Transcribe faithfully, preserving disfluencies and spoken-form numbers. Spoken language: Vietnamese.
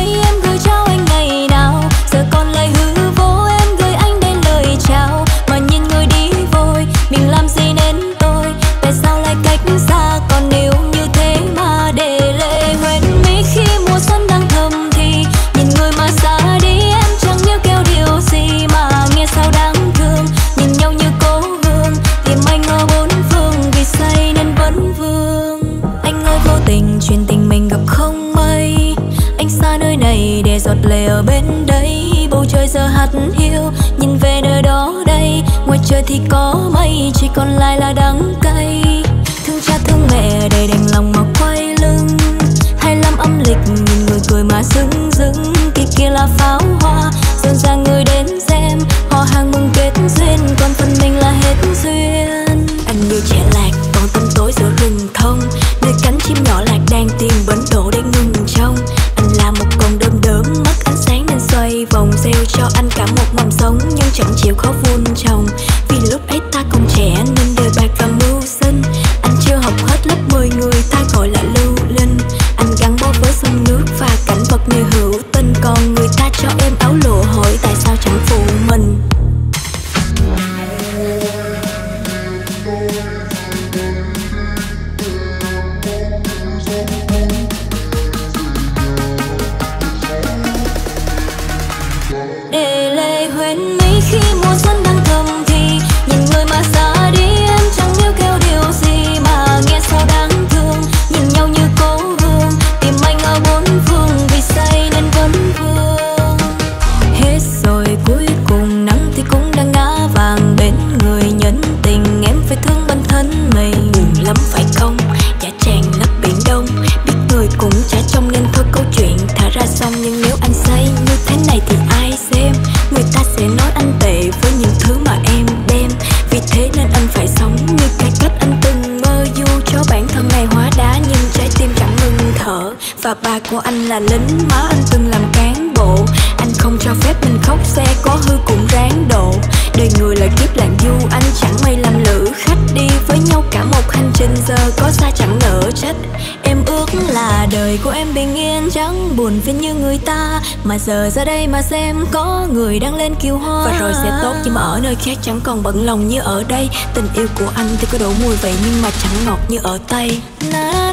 em gửi trao anh ngày nào, giờ còn lại hư vô em gửi anh đây lời chào. Mà nhìn người đi vội, mình làm gì nên tôi, tại sao lại cách xa, còn nếu như thế mà để lệ hoen mi khi mùa xuân đang thầm thì nhìn người mà xa đi em chẳng níu kêu điều gì mà nghe sao đáng thương. Nhìn nhau như cố hương, tìm anh ở bốn phương vì say nên vẫn vương. Anh ơi vô tình chuyện tình mình gặp không may, anh xa nơi này để giọt lệ ở bên đây. Bầu trời giờ hắt hiu, nhìn về nơi đó đây, ngoài trời thì có mây, chỉ còn lại là đắng cay. Thương cha thương mẹ để đành lòng mà quay lưng, hay lắm âm lịch nhìn người cười mà dưng dưng. Kia kia là pháo hoa, dần dàng người đến xem, họ hàng mừng kết duyên, còn phần mình là hết duyên. Anh như trẻ lạc, còn tâm tối giữa rừng thông, nơi cánh chim nhỏ lạc đang tìm bến đỗ để ngừng trông. Anh là một con đom đóm mất ánh sáng nên xoay vòng, gieo cho anh cả một mầm sống nhưng chẳng chịu khó vun trồng. Vì lúc ấy ta còn trẻ nên đời bạc và mưu sinh, anh chưa học hết lớp mười người ta gọi là lưu linh. Anh gắn bó với sông nước và cảnh vật như hữu tình, còn người ta cho em áo lụa hỏi tại sao chẳng phụ mình. Để lệ hoen mi khi mùa xuân đang thầm thì nhìn người mà xa đi em chẳng níu kêu điều gì mà nghe sao đáng thương. Nhìn nhau như cố hương, tìm anh ở bốn phương vì say nên vẫn vương. Hết rồi cuối cùng nắng thì cũng đang ngã vàng, bên người nhân tình em phải thương bản thân mình. Buồn lắm phải không, chả tràn ngập biển đông, biết người cũng chả trông nên thôi câu chuyện thả ra xong. Nhưng nếu anh say như thế này thì ai xem, người ta sẽ nói anh tệ với những thứ mà em đem. Vì thế nên anh phải sống như cái cách anh từng mơ, dù cho bản thân này hóa đá nhưng trái tim chẳng ngừng thở. Và ba của anh là lính, má anh từng làm cán bộ, anh không cho phép mình khóc, xe có hư cũng ráng độ. Đời người là kiếp làng du, anh chẳng may làm lữ khách, đi với nhau cả một hành trình giờ có xa chẳng nỡ trách. Em ước là đời của em bình yên chẳng buồn phiền như người ta, mà giờ ra đây mà xem có người đang lên kiêu hoa. Và rồi sẽ tốt nhưng mà ở nơi khác chẳng còn bận lòng như ở đây. Tình yêu của anh thì có đủ mùi vị nhưng mà chẳng ngọt như ở Tây. Na